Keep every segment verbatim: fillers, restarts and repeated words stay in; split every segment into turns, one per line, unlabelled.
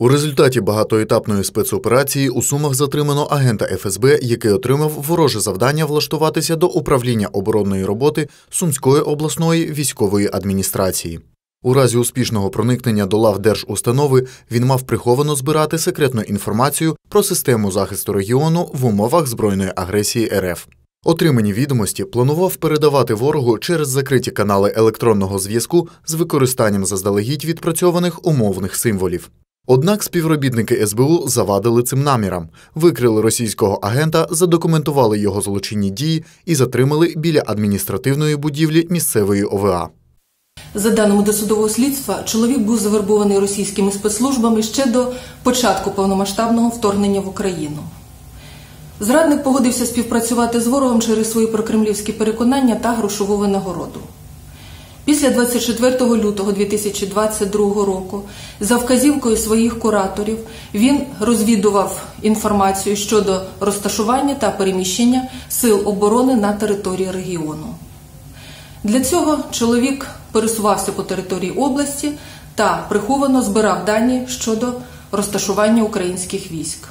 У результаті багатоетапної спецоперації у Сумах затримано агента еф ес бе, який отримав вороже завдання влаштуватися до управління оборонної роботи Сумської обласної військової адміністрації. У разі успішного проникнення до лав держустанови він мав приховано збирати секретну інформацію про систему захисту регіону в умовах збройної агресії ер еф. Отримані відомості планував передавати ворогу через закриті канали електронного зв'язку з використанням заздалегідь відпрацьованих умовних символів. Однак співробітники ес бе у завадили цим намірам, викрили російського агента, задокументували його злочинні дії і затримали біля адміністративної будівлі місцевої о ве а.
За даними досудового слідства, чоловік був завербований російськими спецслужбами ще до початку повномасштабного вторгнення в Україну. Зрадник погодився співпрацювати з ворогом через свої прокремлівські переконання та грошову винагороду. Після двадцять четвертого лютого дві тисячі двадцять другого року за вказівкою своїх кураторів він розвідував інформацію щодо розташування та переміщення сил оборони на території регіону. Для цього чоловік пересувався по території області та приховано збирав дані щодо розташування українських військ.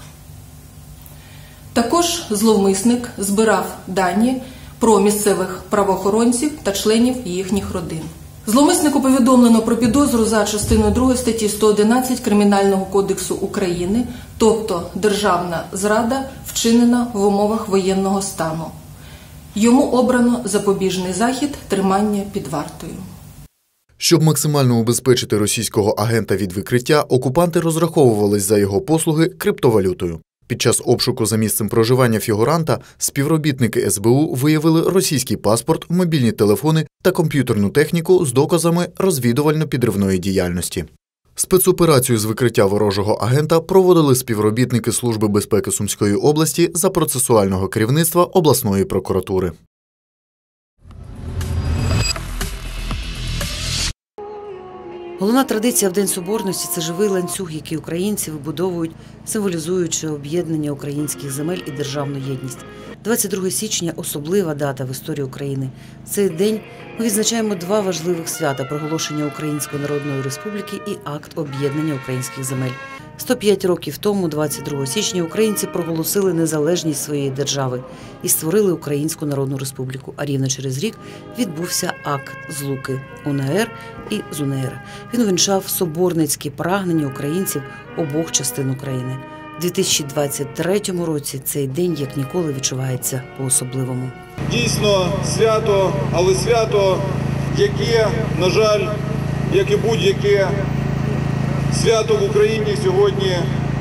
Також зловмисник збирав дані про місцевих правоохоронців та членів їхніх родин. Зловмиснику повідомлено про підозру за частиною другої статті сто одинадцять Кримінального кодексу України, тобто державна зрада, вчинена в умовах воєнного стану. Йому обрано запобіжний захід тримання під вартою.
Щоб максимально убезпечити російського агента від викриття, окупанти розраховувались за його послуги криптовалютою. Під час обшуку за місцем проживання фігуранта співробітники ес бе у виявили російський паспорт, мобільні телефони та комп'ютерну техніку з доказами розвідувально-підривної діяльності. Спецоперацію з викриття ворожого агента проводили співробітники Служби безпеки Сумської області за процесуального керівництва обласної прокуратури.
Головна традиція в День Соборності – це живий ланцюг, який українці вибудовують, символізуючи об'єднання українських земель і державну єдність. двадцять друге січня – особлива дата в історії України. В цей день ми відзначаємо два важливих свята – проголошення Української Народної Республіки і акт об'єднання українських земель. сто п'ять років тому, двадцять другого січня, українці проголосили незалежність своєї держави і створили Українську Народну Республіку. А рівно через рік відбувся акт злуки у ен а ер і з у ен а ер. Він увінчав соборницькі прагнення українців обох частин України. У дві тисячі двадцять третьому році цей день як ніколи відчувається по-особливому.
Дійсно свято, але свято, яке, на жаль, як і будь-яке свято в Україні сьогодні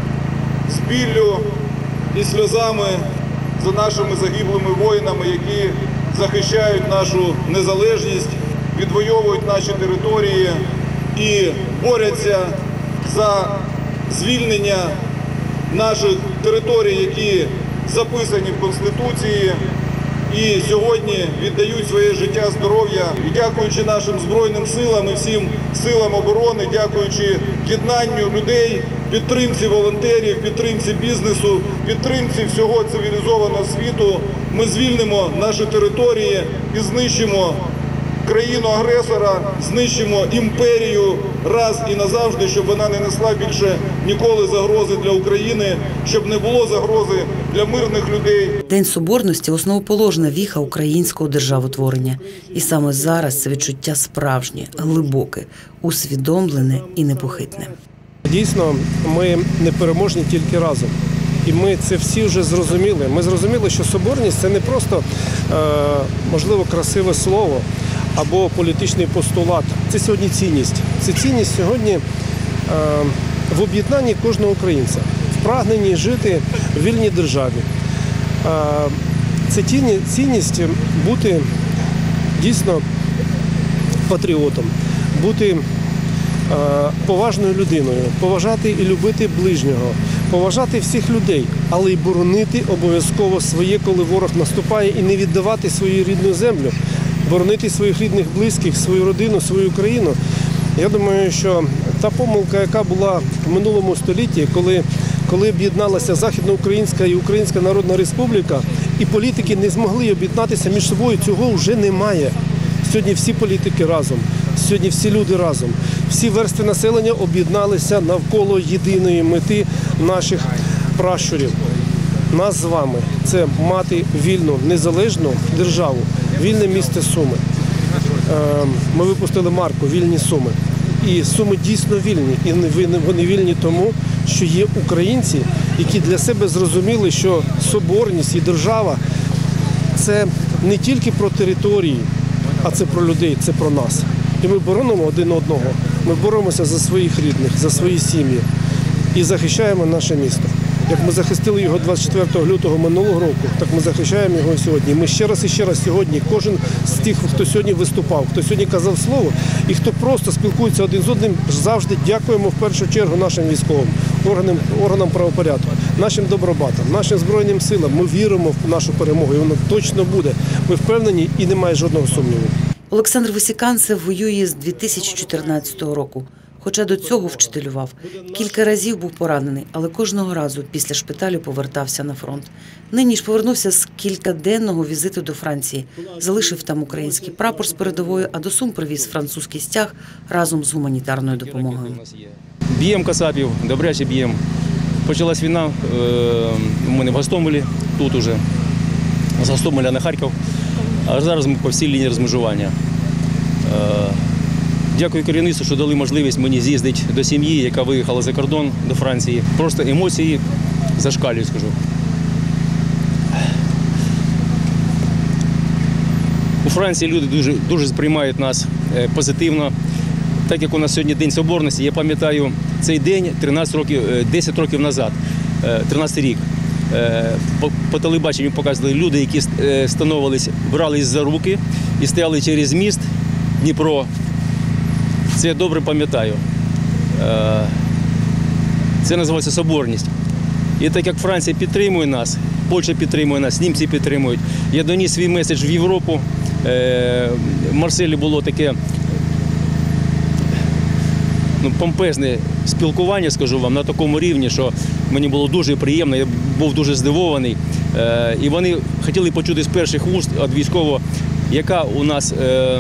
з біллю і сльозами за нашими загиблими воїнами, які захищають нашу незалежність, відвоюють наші території і борються за звільнення наших територій, які записані в Конституції, і сьогодні віддають своє життя, здоров'я. І дякуючи нашим Збройним силам і всім силам оборони, дякуючи єднанню людей, підтримці волонтерів, підтримці бізнесу, підтримці всього цивілізованого світу, ми звільнимо наші території і знищимо країну-агресора, знищимо імперію раз і назавжди, щоб вона не несла більше ніколи загрози для України, щоб не було загрози для мирних людей.
День Соборності – основоположна віха українського державотворення. І саме зараз це відчуття справжнє, глибоке, усвідомлене і непохитне.
Дійсно, ми непереможні тільки разом. І ми це всі вже зрозуміли. Ми зрозуміли, що соборність – це не просто, можливо, красиве слово або політичний постулат. Це сьогодні цінність. Це цінність сьогодні в об'єднанні кожного українця, в прагненні жити в вільній державі. Це цінність бути дійсно патріотом, бути поважною людиною, поважати і любити ближнього, поважати всіх людей, але й боронити обов'язково своє, коли ворог наступає, і не віддавати свою рідну землю, боронити своїх рідних, близьких, свою родину, свою країну. Я думаю, що та помилка, яка була в минулому столітті, коли, коли об'єдналася Західноукраїнська і Українська Народна Республіка, і політики не змогли об'єднатися між собою, цього вже немає. Сьогодні всі політики разом. Сьогодні всі люди разом, всі верстви населення об'єдналися навколо єдиної мети наших пращурів. Нас з вами – це мати вільну, незалежну державу, вільне місто Суми. Ми випустили марку «Вільні Суми». І Суми дійсно вільні. І вони вільні тому, що є українці, які для себе зрозуміли, що соборність і держава – це не тільки про території, а це про людей, це про нас. І ми боронимо один одного. Ми боремося за своїх рідних, за свої сім'ї і захищаємо наше місто. Як ми захистили його двадцять четвертого лютого минулого року, так ми захищаємо його сьогодні. Ми ще раз і ще раз сьогодні, кожен з тих, хто сьогодні виступав, хто сьогодні казав слово, і хто просто спілкується один з одним, завжди дякуємо в першу чергу нашим військовим, органам, органам правопорядку, нашим добробатам, нашим Збройним силам. Ми віримо в нашу перемогу, і вона точно буде. Ми впевнені і немає жодного сумніву.
Олександр Висіканцев воює з дві тисячі чотирнадцятого року. Хоча до цього вчителював. Кілька разів був поранений, але кожного разу після шпиталю повертався на фронт. Нині ж повернувся з кількаденного візиту до Франції. Залишив там український прапор з передовою, а до Сум привіз французький стяг разом з гуманітарною допомогою.
Б'ємо кацапів, добряче б'ємо. Почалась війна у мене в Гостомелі, тут уже, з Гостомеля на Харків. А зараз ми по всій лінії розмежування. Дякую керівництву, що дали можливість мені з'їздити до сім'ї, яка виїхала за кордон до Франції. Просто емоції зашкалюють, скажу. У Франції люди дуже, дуже сприймають нас позитивно. Так як у нас сьогодні День Соборності, я пам'ятаю цей день тринадцять років, десять років назад, тринадцятий рік. По, по телебаченню показували люди, які становились, брались за руки і стояли через міст Дніпро. Це я добре пам'ятаю. Це називається соборність. І так як Франція підтримує нас, Польща підтримує нас, німці підтримують. Я доніс свій меседж в Європу. В Марселі було таке ну, помпезне спілкування, скажу вам, на такому рівні, що мені було дуже приємно, я був дуже здивований. І вони хотіли почути з перших вуст від військового, яка у нас...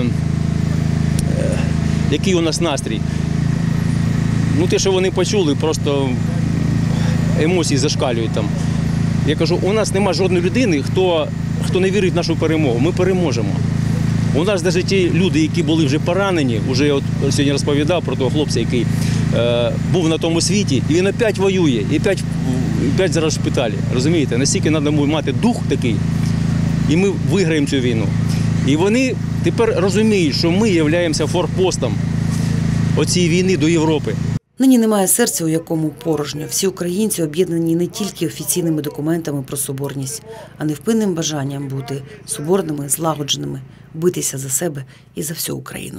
який у нас настрій. Ну, те, що вони почули, просто емоції зашкалюють там. Я кажу, у нас нема жодної людини, хто, хто не вірить в нашу перемогу. Ми переможемо. У нас навіть ті люди, які були вже поранені, вже я от сьогодні розповідав про того хлопця, який е, був на тому світі, і він опять воює, і опять, опять зараз в шпиталі. Розумієте? Настільки треба мати дух такий, і ми виграємо цю війну. І вони тепер розуміють, що ми являємося форпостом оцієї війни до Європи.
Нині немає серця, у якому порожньо. Всі українці об'єднані не тільки офіційними документами про соборність, а невпинним бажанням бути соборними, злагодженими, битися за себе і за всю Україну.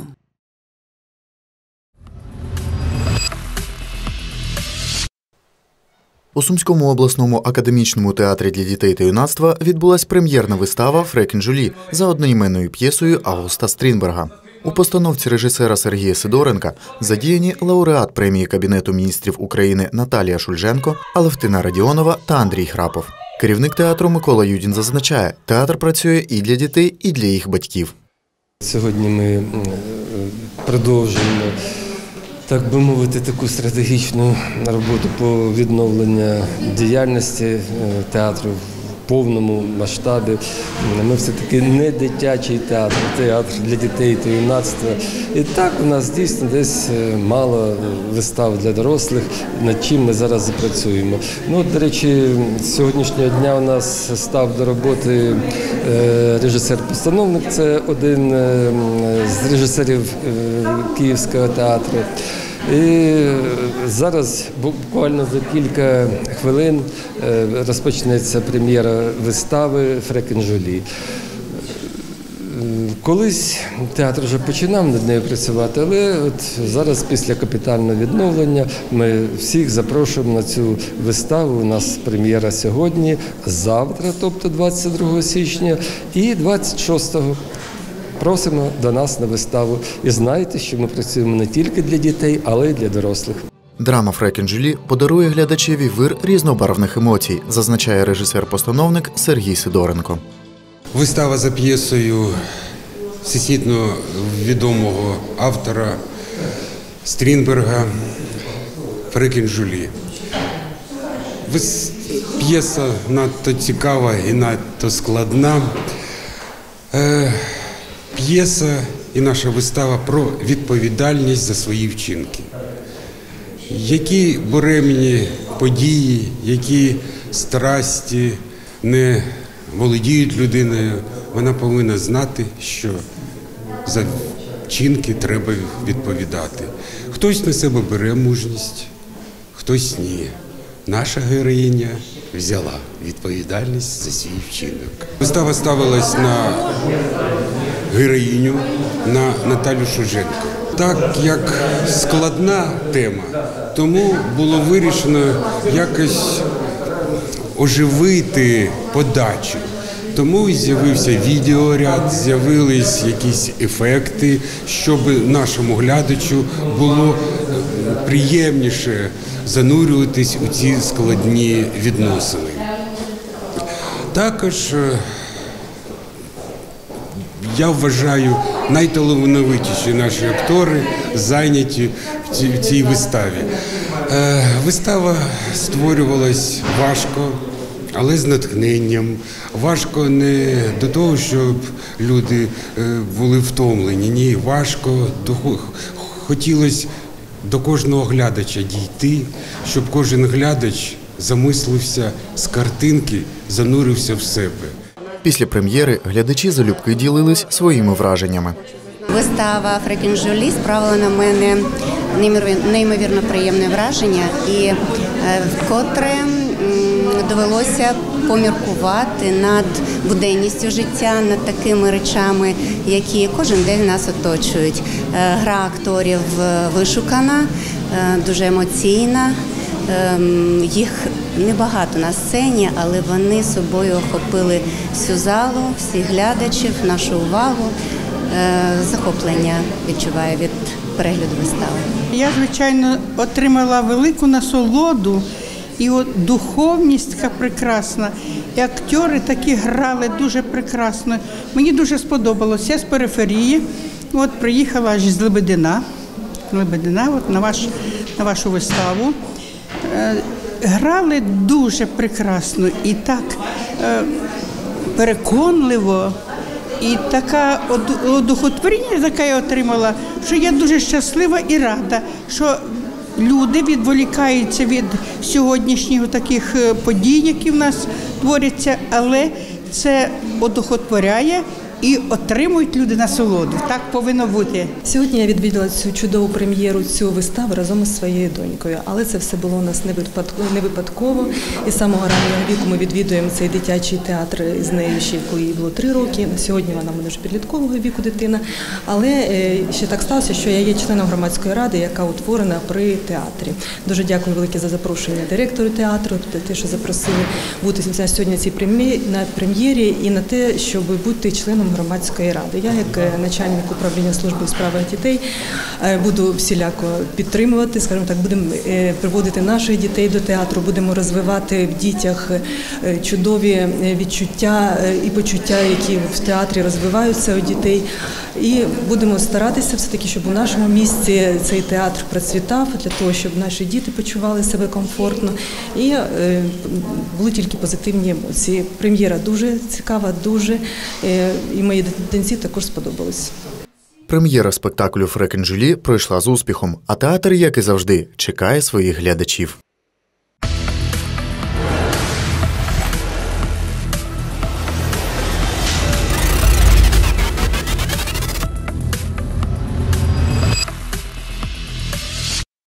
У Сумському обласному академічному театрі для дітей та юнацтва відбулась прем'єрна вистава «Фрекен Жюлі» за одноіменною п'єсою Августа Стрінберга. У постановці режисера Сергія Сидоренка задіяні лауреат премії Кабінету міністрів України Наталія Шульженко, Алевтина Радіонова та Андрій Храпов. Керівник театру Микола Юдін зазначає, театр працює і для дітей, і для їх батьків.
Сьогодні ми продовжуємо, так би мовити, таку стратегічну роботу по відновленню діяльності театру в повному масштабі. Ми все-таки не дитячий театр, театр для дітей та юнацтва. І так у нас дійсно десь мало вистав для дорослих, над чим ми зараз запрацюємо. Ну, до речі, з сьогоднішнього дня у нас став до роботи режисер-постановник, це один з режисерів Київського театру. І зараз буквально за кілька хвилин розпочнеться прем'єра вистави «Фрекен Жюлі». Колись театр вже починав над нею працювати, але от зараз після капітального відновлення ми всіх запрошуємо на цю виставу. У нас прем'єра сьогодні, завтра, тобто двадцять другого січня, і двадцять шостого. Просимо до нас на виставу. І знайте, що ми працюємо не тільки для дітей, але й для дорослих.
Драма «Фрекен Жюлі» подарує глядачеві вир різнобарвних емоцій, зазначає режисер-постановник Сергій Сидоренко.
Вистава за п'єсою всесвітньо відомого автора Стрінберга «Фрекен Жюлі». П'єса надто цікава і надто складна. П'єса і наша вистава про відповідальність за свої вчинки. Які буремні події, які страсті не володіють людиною, вона повинна знати, що за вчинки треба відповідати. Хтось на себе бере мужність, хтось ні. Наша героїня взяла відповідальність за свій вчинок. Вистава ставилась на героїню, на Наталю Шуженко. Так як складна тема, тому було вирішено якось оживити подачу. Тому і з'явився відеоряд, з'явились якісь ефекти, щоб нашому глядачу було приємніше занурюватись у ці складні відносини. Також, я вважаю, найталановитіші наші актори зайняті в цій виставі. Вистава створювалась важко, але з натхненням. Важко не до того, щоб люди були втомлені. Ні, важко, хотілося до кожного глядача дійти, щоб кожен глядач замислився з картинки, занурився в себе.
Після прем'єри глядачі залюбки ділились своїми враженнями.
Вистава «Фрекен Жюлі» справила на мене неймовірно приємне враження і вкотре довелося поміркувати над буденністю життя, над такими речами, які кожен день нас оточують. Гра акторів вишукана, дуже емоційна, їх небагато на сцені, але вони собою охопили всю залу, всіх глядачів, нашу увагу. Захоплення відчуваю від перегляду вистави.
Я, звичайно, отримала велику насолоду, і от духовність така прекрасна, і актори такі грали дуже прекрасно. Мені дуже сподобалося. Я з периферії, от приїхала аж з Лебедина, Лебедина от на, ваш, на вашу виставу. Грали дуже прекрасно і так переконливо. І така одухотворення, яке я отримала, що я дуже щаслива і рада, що люди відволікаються від сьогоднішніх таких подій, які в нас творяться, але це одухотворяє і отримують люди насолоду. Так повинно бути.
Сьогодні я відвідала цю чудову прем'єру, цю виставу разом із своєю донькою. Але це все було у нас не випадково. І з самого раннього віку ми відвідуємо цей дитячий театр з нею ще, коли їй було три роки. Сьогодні вона в мене вже підліткового віку дитина. Але ще так сталося, що я є членом громадської ради, яка утворена при театрі. Дуже дякую велике за запрошення директору театру, за те, що запросили бути сьогодні на прем'єрі і на те, щоб бути членом громадської ради. Я, як начальник управління служби у справах дітей, буду всіляко підтримувати, скажімо так, будемо приводити наших дітей до театру, будемо розвивати в дітях чудові відчуття і почуття, які в театрі розвиваються у дітей. І будемо старатися все-таки, щоб у нашому місті цей театр процвітав, для того, щоб наші діти почували себе комфортно і були тільки позитивні емоції. Прем'єра дуже цікава, дуже, і моїй дитинці також сподобалось.
Прем'єра спектаклю «Фрекен Жюлі» пройшла з успіхом, а театр, як і завжди, чекає своїх глядачів.